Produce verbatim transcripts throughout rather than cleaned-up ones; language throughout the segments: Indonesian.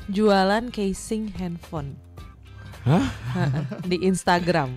jualan casing handphone. Hah? Di Instagram.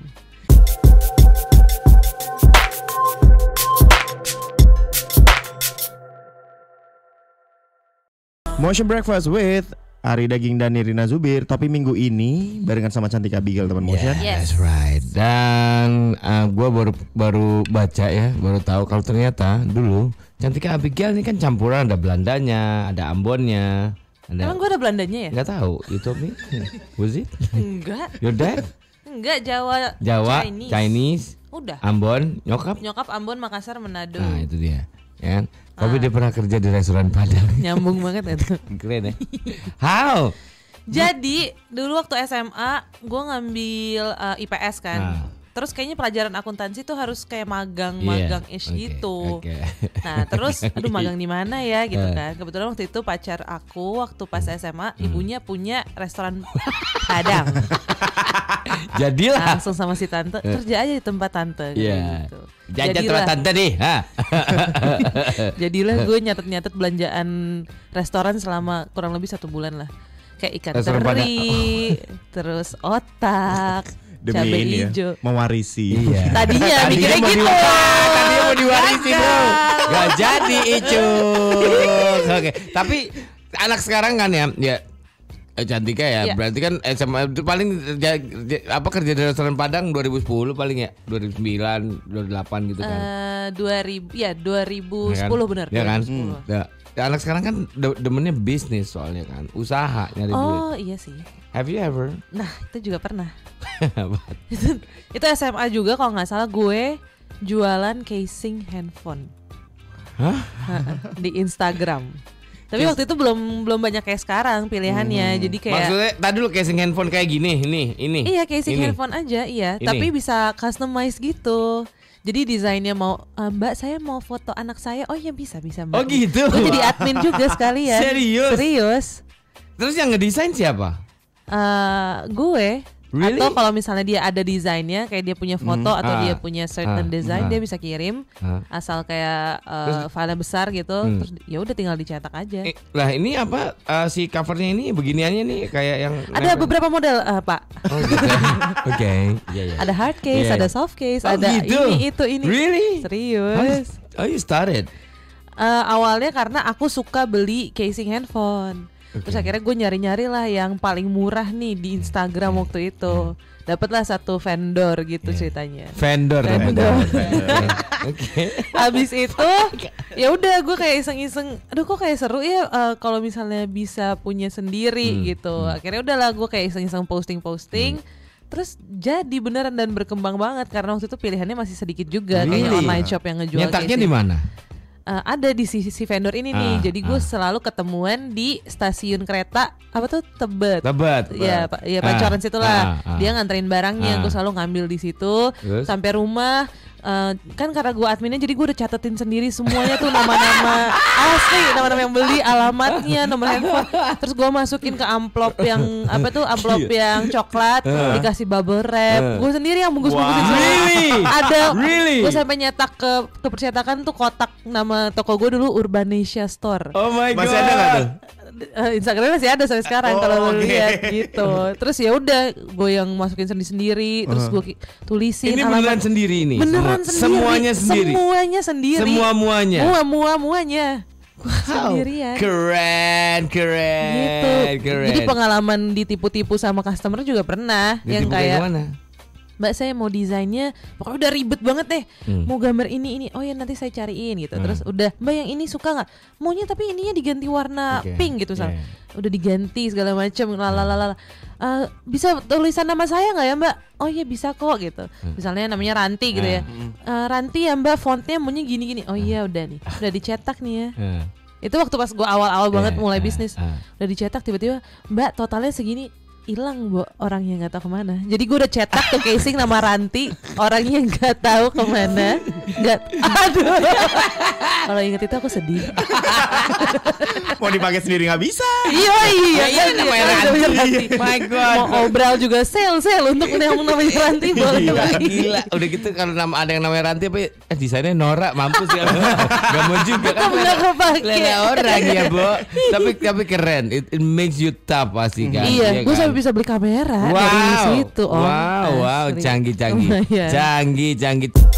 Motion Breakfast with Ari Daging dan Nirina Zubir. Tapi minggu ini barengan sama Cantik Abigail teman Motion. Yeah, that's right. Dan uh, gue baru baru baca ya, baru tahu kalau ternyata dulu Cantik Abigail ini kan campuran, ada Belandanya, ada Ambonnya. Ada... Emang gue ada Belandanya ya? Gak tahu. You told me? Was it? Enggak. Your dad? Enggak, Jawa. Jawa, Chinese. Chinese. Udah. Ambon, nyokap? Nyokap Ambon, Makassar, Manado. Nah itu dia. Ya. Tapi ah. dia pernah kerja di restoran Padang. Nyambung banget itu. Keren ya. How? Jadi dulu waktu S M A gue ngambil uh, I P S kan. Ah. Terus kayaknya pelajaran akuntansi tuh harus kayak magang-magang yeah. ish okay. gitu. Okay. Nah terus aduh magang di mana ya gitu kan. Kebetulan waktu itu pacar aku waktu pas S M A hmm. ibunya punya restoran Padang. Jadilah langsung sama si tante kerja aja di tempat tante yeah. gitu. Jajan tempat tante nih. Jadilah gue nyatet-nyatet belanjaan restoran selama kurang lebih satu bulan lah. Kayak ikan restoran teri, terus otak. Demi cabai ini hijau. Ya, mewarisi. Iya. Tadinya mikirnya gitu. Tadinya mau diwarisi bro. Gak jadi Icu. Oke. Tapi anak sekarang kan ya, ya Cantika ya. Iya. Berarti kan S M A itu paling ja, ja, apa kerja di restoran Padang dua ribu sepuluh paling ya, dua ribu sembilan, dua ribu delapan gitu kan. Uh, dua ribu ya dua ribu sepuluh ya kan? benar. Ya kan. Hmm. Ya. Ya, anak sekarang kan de- demennya bisnis soalnya kan, usaha nyari oh, duit. Oh iya sih. Have you ever? Nah itu juga pernah. itu, itu S M A juga kalau nggak salah gue jualan casing handphone. Hah? Di Instagram. Tapi waktu itu belum belum banyak kayak sekarang pilihannya, hmm. jadi kayak. Maksudnya tadi dulu casing handphone kayak gini, ini, ini. Iya casing ini. handphone aja, iya. Ini. Tapi bisa customize gitu. Jadi desainnya mau uh, Mbak saya mau foto anak saya. Oh iya bisa bisa Mbak. Oh gitu. Gue jadi admin juga sekalian. Serius? Serius. Terus yang ngedesain siapa? Uh, gue. Really? Atau kalau misalnya dia ada desainnya, kayak dia punya foto hmm, atau ah, dia punya certain ah, design, ah, dia bisa kirim ah, asal kayak uh, file besar gitu, hmm. terus ya udah tinggal dicetak aja. Eh, lah ini apa uh, si covernya ini beginiannya nih kayak yang ada nempel. Beberapa model uh, Pak. Oh gitu. Oke. Okay. Yeah, yeah. Ada hard case, yeah. ada soft case, oh, ada gitu? ini itu ini. Really? Serius. How you started? Uh, awalnya karena aku suka beli casing handphone. Okay. Terus akhirnya gue nyari-nyari lah yang paling murah nih di Instagram yeah. waktu itu. Dapatlah satu vendor gitu yeah. ceritanya. Vendor. Vendor. Oke. Habis itu ya udah gue kayak iseng-iseng. Aduh kok kayak seru ya uh, kalau misalnya bisa punya sendiri hmm. gitu. Hmm. Akhirnya udahlah gue kayak iseng-iseng posting-posting. Hmm. Terus jadi beneran dan berkembang banget karena waktu itu pilihannya masih sedikit juga really? Kayak online shop yang ngejual. Nyetaknya di mana? Uh, ada di si, si vendor ini nih, ah, jadi gue ah. selalu ketemuan di stasiun kereta apa tuh Tebet, Tebet, ya, pa, ya Pancoran ah, situlah, ah, ah. dia nganterin barangnya, ah. gue selalu ngambil di situ, terus? Sampai rumah. Uh, kan karena gue adminnya jadi gue udah catetin sendiri semuanya tuh nama-nama asli, nama-nama yang beli, alamatnya, nomor handphone, terus gue masukin ke amplop yang apa tuh amplop yang coklat, uh. dikasih bubble wrap, uh. gue sendiri yang bungkus-bungkusin wow. really? Ada, really? gue sampai nyetak ke ke percetakan tuh kotak nama toko gue dulu Urbanesia Store. Oh my god. Masih ada nggak tuh? Uh, Instagramnya masih ada sampai sekarang oh, kalau lo okay. lihat gitu. Terus ya udah gue yang masukin sendiri-sendiri, terus gue tulisin ini alamat. Beneran sendiri ini. Beneran Semua, sendiri. Semuanya sendiri. Semuanya sendiri. Semua muanya. Mua mua muanya. Gue sendirian. Keren, keren. Gitu. Keren. Jadi pengalaman ditipu-tipu sama customer juga pernah. Ditipu yang kayak mana? Mbak saya mau desainnya, pokoknya udah ribet banget deh. Hmm. Mau gambar ini ini, oh ya nanti saya cariin gitu. Hmm. Terus udah, Mbak yang ini suka nggak? Maunya tapi ininya diganti warna okay. pink gitu yeah. Udah diganti segala macam, lalalala. Uh, bisa tulisan nama saya nggak ya Mbak? Oh iya bisa kok gitu. Hmm. Misalnya namanya Ranti gitu ya. Uh, Ranti ya Mbak, fontnya maunya gini-gini. Oh iya udah nih, udah dicetak nih ya. Itu waktu pas gue awal-awal banget mulai bisnis. Udah dicetak tiba-tiba, Mbak totalnya segini. hilang bu orangnya nggak tahu kemana. Jadi gue udah cetak tuh casing nama Ranti, orangnya nggak tahu kemana. Nggak, aduh. Kalau inget itu aku sedih. Mau dipakai sendiri nggak bisa. Iya iya iya namanya Ranti. My God. Mau obral juga sel sel untuk yang namanya Ranti boleh. Gila, gila. Udah gitu kalau nama ada yang namanya Ranti apa? Eh desainnya Nora, mampus ya. Gak mau juga kan. Nggak kepake. Lele orang ya bu. Tapi tapi keren. It, it makes you tough pasti kan. Iya, gue sampai bisa beli kamera wow. dari situ. Oh, wow, wow, asli. canggih, canggih, Lumayan. canggih, canggih.